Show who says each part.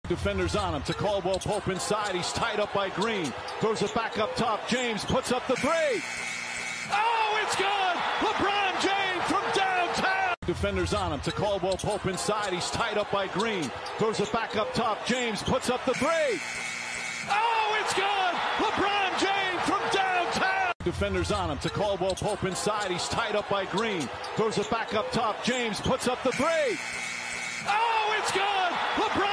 Speaker 1: Defenders on him to Caldwell Pope inside. He's tied up by Green. Throws it back up top. James puts up the three. Oh, it's good! LeBron James from downtown. Defenders on him to Caldwell Pope inside. He's tied up by Green. Throws it back up top. James puts up the three. Oh, it's good! LeBron James from downtown. Defenders on him to Caldwell Pope inside. He's tied up by Green. Throws it back up top. James puts up the three. Oh, it's good! LeBron